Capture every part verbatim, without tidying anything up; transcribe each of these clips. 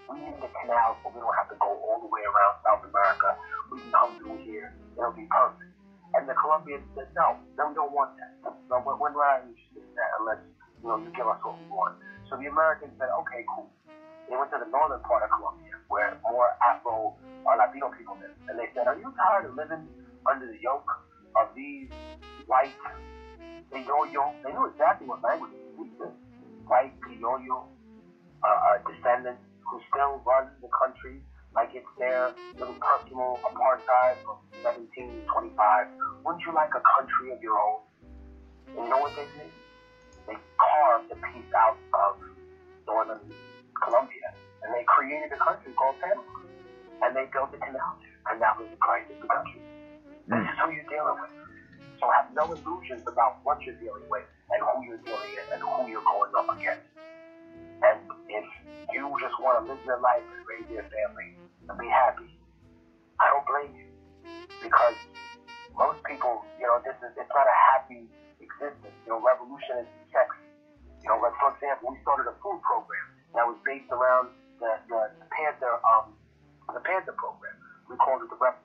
We need the canals so we don't have to go all the way around South America. We can come through here. It'll be perfect. And the Colombians said, no, no, we don't want that. No, we're, we're not interested in that unless, you know, you give us what we want. So the Americans said, okay, cool. They went to the northern part of Colombia where more Afro or Latino people live. And they said, are you tired of living under the yoke of these white Criollo? They knew exactly what language we speak. White Criollo uh, uh, descendants who still run the country like it's their little personal apartheid from seventeen twenty-five. Wouldn't you like a country of your own? And you know what they did? They carved a piece out of northern Colombia, and they created a country called Panama. And they built a canal there, and that was the price of the country. This is who you're dealing with. So have no illusions about what you're dealing with and who you're dealing with and who you're going up against. And if you just want to live your life and raise your family and be happy, I don't blame you. Because most people, you know, this is it's not a happy existence. You know, revolution is sexy. You know, like for example, we started a food program that was based around the, the, the Panther um the Panther program. We called it the Rebel.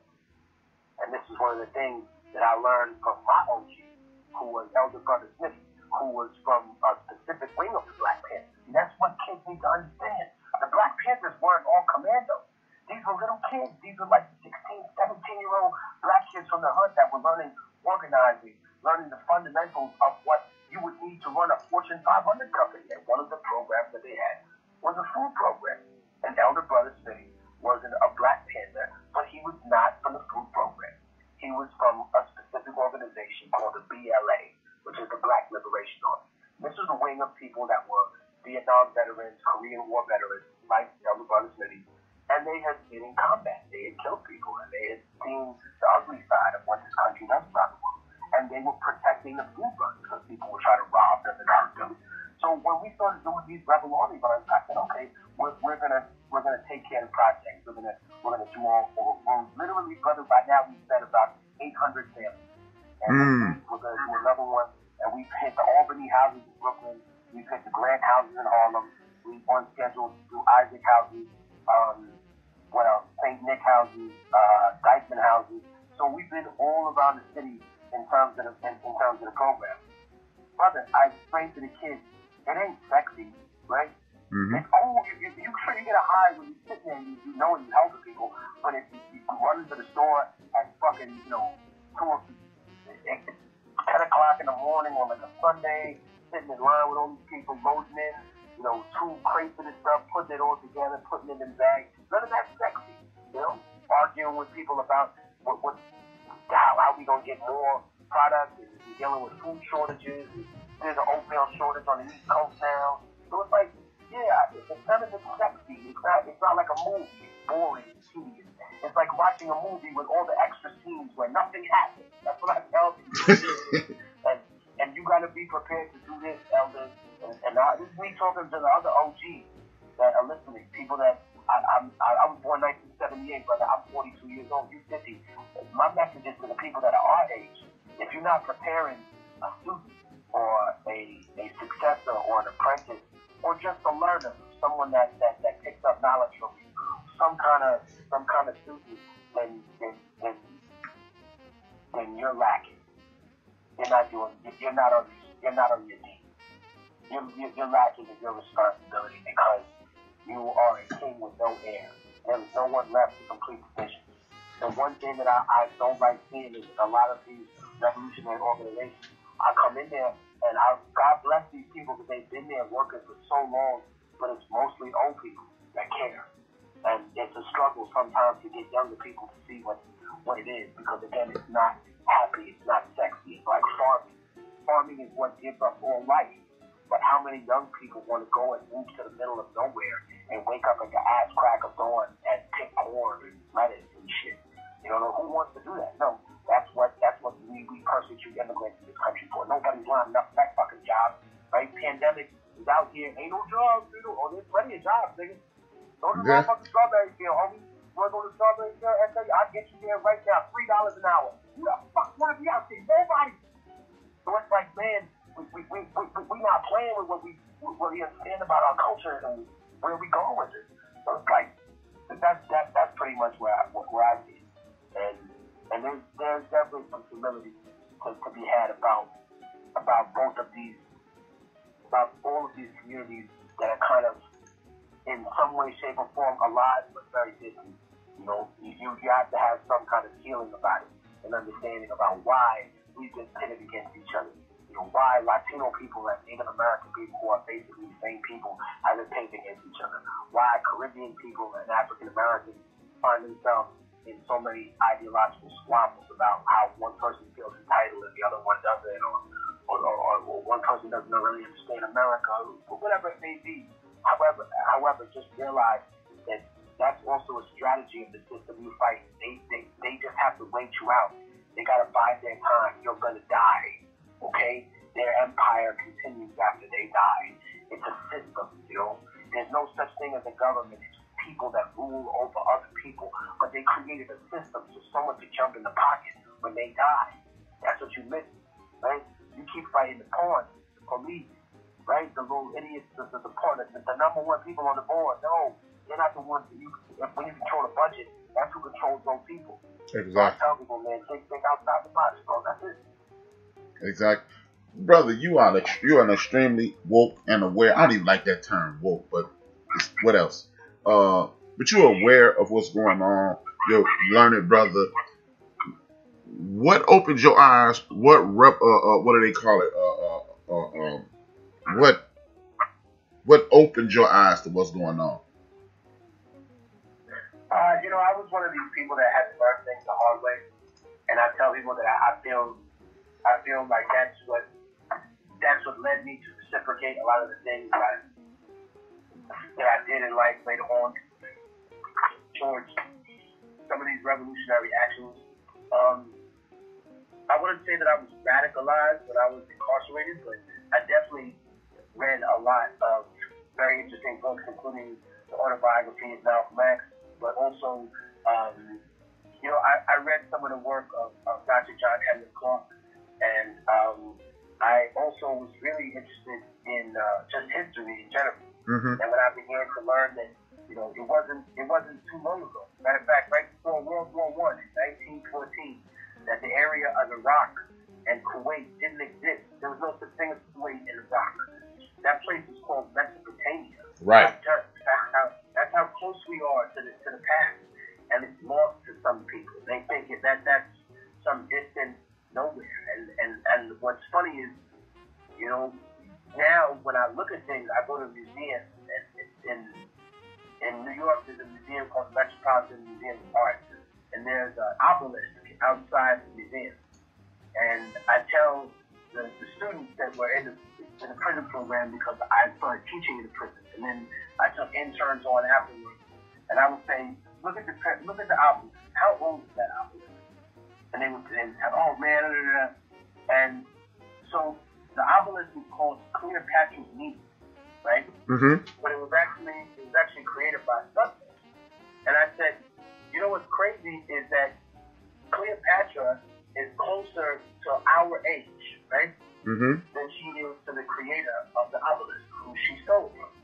And this is one of the things that I learned from my O G, who was Elder Brother Smith, who was from a specific wing of the Black Panthers. And that's what kids need to understand. The Black Panthers weren't all commandos. These were little kids. These were like sixteen, seventeen-year-old black kids from the hood that were learning organizing, learning the fundamentals of what you would need to run a Fortune five hundred company. And one of the programs that they had was a food program. And Elder Brother Smith wasn't a Black Panther, but he was not from the food program. He was from a specific organization called the B L A, which is the Black Liberation Army. This was a wing of people that were Vietnam veterans, Korean War veterans, like Elder Brother Smith, and they had been in combat. They had killed people, and they had seen the ugly side of what this country does around the world. And they were protecting the food runs because people were trying to rob them and hurt them. So when we started doing these rebel army runs, I said, okay, we're, we're gonna we're gonna take care of the projects. We're gonna we're gonna do all. We're literally, brother, right now we've fed about eight hundred families, and mm. we're gonna do another one. And we've hit the Albany houses in Brooklyn. We've hit the Grant houses in Harlem. We're on schedule to do Isaac houses. Um, what else? Saint Nick houses, uh, Dykeman houses. So we've been all around the city in terms of the, in, in terms of the program. Brother, I explained to the kids, it ain't sexy, right? Mm-hmm. It's cool. You, you, you sure you get a high when you're sitting there and you, you know and you helping people, but if you, you run into the store at fucking, you know, two or ten o'clock in the morning on like a Sunday, sitting in line with all these people loading in, you know, two crates of this stuff, putting it all together, putting it in bags. None of that's sexy, you know? Arguing with people about what, what how, how we gonna get more products and dealing with food shortages. And there's an oatmeal shortage on the East Coast now. So it's like, yeah, it's none of it's sexy. It's not, it's not like a movie. It's boring. It's tedious. It's like watching a movie with all the extra scenes where nothing happens. That's what I tell people. and, and you got to be prepared to do this, elders. And, and I, this is me talking to the other O Gs that are listening. People that, I, I'm, I, I was born nineteen seventy-eight, brother. I'm forty-two years old. You're fifty. My message is to the people that are our age. If you're not preparing a student or a, a successor or an apprentice or just a learner, someone that, that, that picks up knowledge from you, some kind of some kind of student, then then, then then you're lacking. You're not doing. You're not on. You're not on your team. You're, you're, you're lacking in your responsibility because you are a king with no heir. There's no one left to complete the mission. The one thing that I, I don't like seeing is a lot of these revolutionary organizations. I come in there and I God bless these people because they've been there working for so long, but it's mostly old people that care. And it's a struggle sometimes to get younger people to see what what it is because again, it's not happy, it's not sexy. It's like farming. Farming is what gives us all life. But how many young people want to go and move to the middle of nowhere and wake up at the ass crack of dawn and pick corn and lettuce and shit? You know, who wants to do that? No, that's what that's what we, we persecute immigrants in this country for. Nobody's lining up for that fucking job, right? Pandemic is out here, ain't no jobs, dude. Oh, there's plenty of jobs, nigga. Go to the yeah. motherfucking strawberry field, homie. You wanna go to the strawberry field? I tell you, I'll get you there right now, three dollars an hour. Who the fuck wanna be out there? Nobody. So it's like, man, we we we we, we not playing with what we what we understand about our culture and where we going with it. So it's like some way, shape, or form alive, but very distant. You know, you, you have to have some kind of feeling about it, and understanding about why we've been pitted against each other. You know, why Latino people and Native American people, who are basically the same people, have been pitted against each other. Why Caribbean people and African Americans find themselves in so many ideological squabbles about how one person feels entitled and the other one doesn't, or or, or, or one person doesn't really understand America, or whatever it may be. However, however, just realize that that's also a strategy of the system you fight. They, they, they just have to wait you out. They got to bide their time. You're going to die. Okay? Their empire continues after they die. It's a system, you know? There's no such thing as a government. It's people that rule over other people. But they created a system so someone could jump in the pocket when they die. That's what you miss, right? You keep fighting the pawns, the police, right? The little idiots, the, the, the, the, the number one people on the board. No, they're not the ones that you, when you control the budget, that's who controls those people. Exactly. So I tell people, man, think, think outside the box, bro. That's it. Exactly. Brother, you are a, you are an extremely woke and aware. I don't even like that term, woke, but it's, what else? Uh, but you're aware of what's going on. You're learned, brother. What opened your eyes? What rep? Uh, uh, what do they call it? Uh, uh, uh, um, what what opened your eyes to what's going on? Uh, you know, I was one of these people that had to learn things the hard way, and I tell people that I, I feel, I feel like that's what that's what led me to reciprocate a lot of the things that I that I did in life later on towards some of these revolutionary actions. Um, I wouldn't say that I was radicalized when I was incarcerated, but I definitely read a lot of very interesting books, including the autobiography of Malcolm X, but also, um, you know, I, I read some of the work of, of Doctor John Henrik Clarke, and um, I also was really interested in uh, just history in general. Mm-hmm. And when I began to learn that, you know, it wasn't it wasn't too long ago. Matter of fact, right before World War One in nineteen fourteen, that the area of Iraq and Kuwait didn't exist. There was no such thing as Kuwait in Iraq. That place is called Mesopotamia. Right. That's, that's how that's how close we are to the to the past, and it's lost to some people. They think that that's some distant nowhere. And and and what's funny is, you know, now when I look at things, I go to museums, and in in New York there's a museum called the Metropolitan Museum of Art, and there's an obelisk outside the museum. And I tell the, the students that were in the, in the prison program, because I started teaching in the prison, and then I took interns on afterwards, and I would say, look at the look at the obelisk. How old is that obelisk? And they would say, oh man, blah, blah, blah. And so the obelisk was called Cleopatra's Needle, right? Mm-hmm. But it was actually it was actually created by Sutton. And I said, you know what's crazy is that Cleopatra is closer to our age, right? Mm-hmm. Than she is to the creator of the obelisk, who she stole from.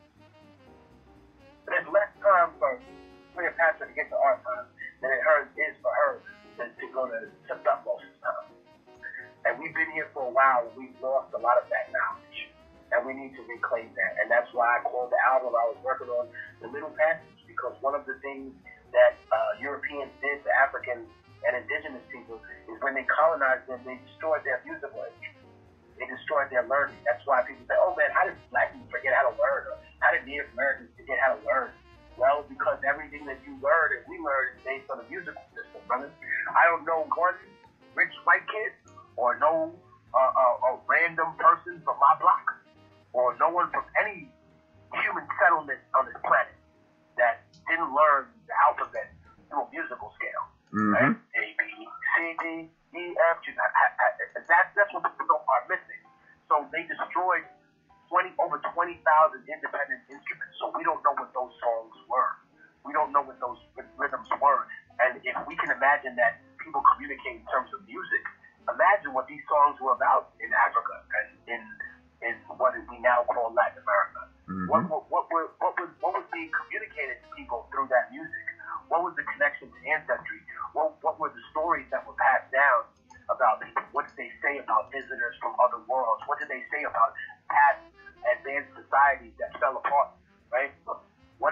There's less time for Cleopatra to get to our time than it hers is for her to, to go to, to Thutmose's time. And we've been here for a while, and we've lost a lot of that knowledge. And we need to reclaim that. And that's why I called the album I was working on The Middle Passage, because one of the things that uh, Europeans did to African and indigenous people is when they colonized them, they destroyed their musical instruments. They destroyed their learning. That's why people say, oh man, how did black people forget how to learn? Or how did Native Americans forget how to learn? Well, because everything that you learn and we learn is based on a musical system, brother. I don't know one rich white kid or no uh, uh, a random person from my block or no one from any human settlement on this planet that didn't learn the alphabet through a musical scale. Mm-hmm. Right? A, B, C, D, E, F, G. That's, that's what people are missing. So they destroyed twenty over twenty thousand independent instruments. So we don't know what those songs were. We don't know what those rhythms were. And if we can imagine that people communicate in terms of music, imagine what these songs were about in Africa and in in what we now call Latin America. Mm-hmm. What, what, what, were, what, was, what was being communicated to people through that music? What was the connection to ancestry? What, what were the stories that were passed down about people? What did they say about visitors from other worlds? What did they say about past advanced societies that fell apart, right? What if we were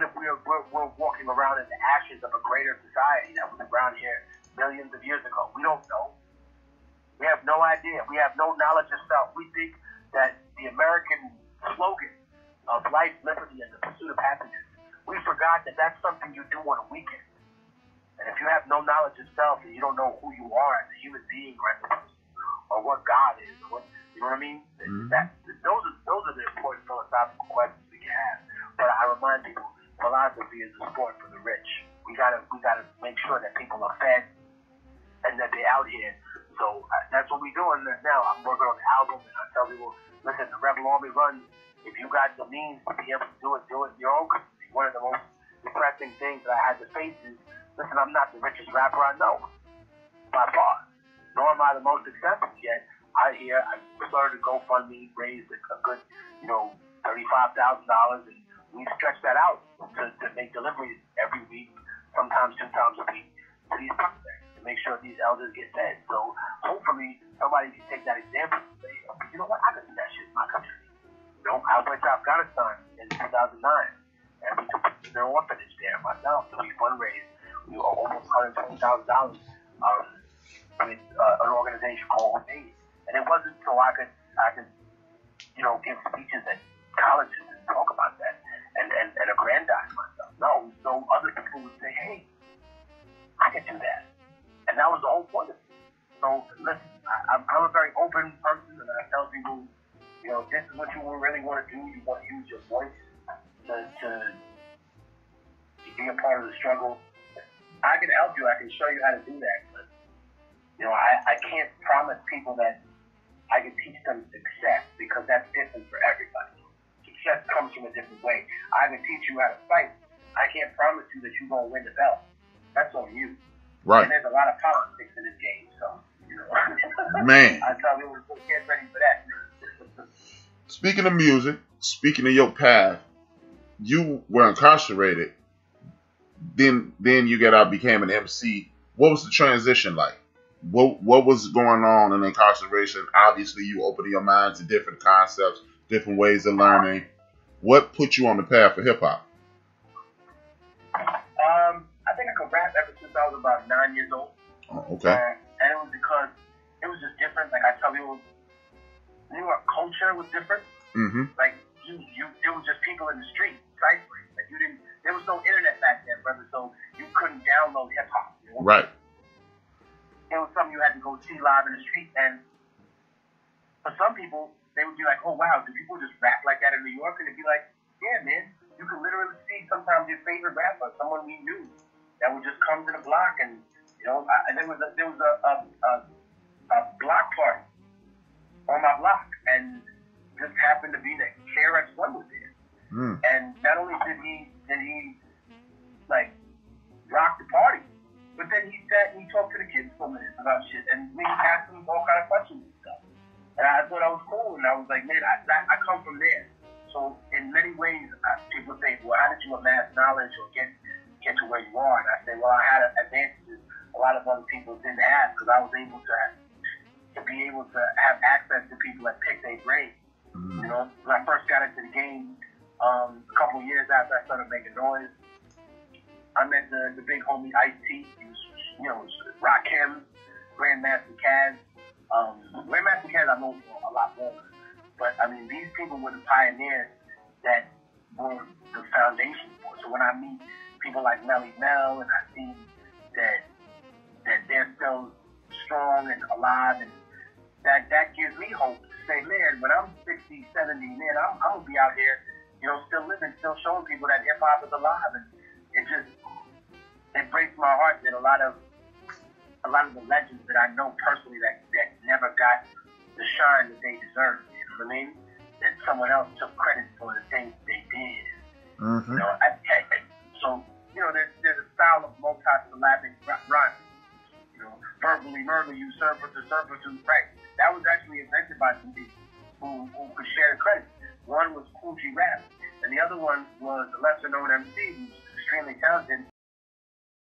we're, we're walking around in the ashes of a greater society that was around here millions of years ago. We don't know. We have no idea. We have no knowledge of self. We think that the American slogan of life, liberty, and the pursuit of happiness, we forgot that that's something you do on a weekend. And if you have no knowledge of self and you don't know who you are as a human being or as a person, or what God is, or what, you know what I mean? Mm-hmm. That, those are those are the important philosophical questions we can have. But I remind people, philosophy is a sport for the rich. We gotta we gotta make sure that people are fed and that they're out here. So uh, that's what we're doing now. I'm working on the album, and I tell people, listen, the Rebel Army runs. If you got the means to be able to do it, do it in your own community. One of the most depressing things that I had to face is, listen, I'm not the richest rapper I know, by far. Nor am I the most successful yet. I hear I started a GoFundMe, raised a, a good, you know, thirty-five thousand dollars, and we stretched that out to, to make deliveries every week, sometimes two times a week, to these prospects, to make sure these elders get fed. So hopefully somebody can take that example and say, okay, you know what, I can do that shit in my country. You know, I went to Afghanistan in two thousand nine, and we took an orphanage there myself, so we fundraised. We were almost one hundred twenty thousand dollars um, with uh, an organization called Aid. And it wasn't so I could, I could, you know, give speeches at colleges and talk about that and, and, and aggrandize myself. No, so other people would say, hey, I can do that. And that was the whole point of it. So, listen, I, I'm, I'm a very open person, and I tell people, you know, this is what you really want to do. You want to use your voice to, to, to be a part of the struggle. I can help you. I can show you how to do that. But, you know, I, I can't promise people that I can teach them success, because that's different for everybody. Success comes from a different way. I can teach you how to fight. I can't promise you that you're going to win the belt. That's on you. Right. And there's a lot of politics in this game, so, you know. Man. I tell you, we're get ready for that. Speaking of music, speaking of your path, you were incarcerated. Then, then you got out, became an M C. What was the transition like? What what was going on in incarceration? Obviously, you opened your mind to different concepts, different ways of learning. What put you on the path for hip hop? Um, I think I could rap ever since I was about nine years old. Oh, okay. Uh, and it was because it was just different. Like I tell you, New York culture was different. Mm-hmm. Like you, you, it was just people in the street ciphering. Like you didn't. There was no internet back then, brother. So you couldn't download hip hop. You know? Right. It was something you had to go see live in the street, and for some people, they would be like, oh, wow, do people just rap like that in New York? And it'd be like, yeah, man, you could literally see sometimes your favorite rapper, someone we knew, that would just come to the block, and, you know, I, there was a, there was a, a, a, a block party on my block, and just happened to be that K R S One was there. Mm. And not only did he, did he, like, rock the party, but then he sat and he talked to the kids for a minute about shit, and we asked them all kind of questions and stuff. And I thought that was cool, and I was like, man, I, I, I come from there. So in many ways, I, people say, well, how did you amass knowledge or get get to where you are? And I say, well, I had advantages a lot of other people didn't have, because I was able to have, to be able to have access to people that pick their brain. Mm-hmm. You know, when I first got into the game, um, a couple of years after I started making noise, I met the, the big homie Ice-T. He was, you know, Rakim, Grandmaster Caz. Um, Grandmaster Caz I know for a lot longer. But, I mean, these people were the pioneers that were the foundation for it. So when I meet people like Melly Mel, and I see that that they're still strong and alive, and that, that gives me hope to say, man, when I'm sixty, seventy, man, I'm, I'm going to be out here, you know, still living, still showing people that hip-hop is alive. And it just, it breaks my heart that a lot of a lot of the legends that I know personally that, that never got the shine that they deserve, you know what I mean? That someone else took credit for the things they did. Mm-hmm. You know, I, I, so, you know, there's, there's a style of multi-syllabic rhyme. You know, verbally murder you, surfer to surfer to, right? That was actually invented by some people who, who could share the credit. One was Cool G Rap, and the other one was a lesser known M C who's extremely talented,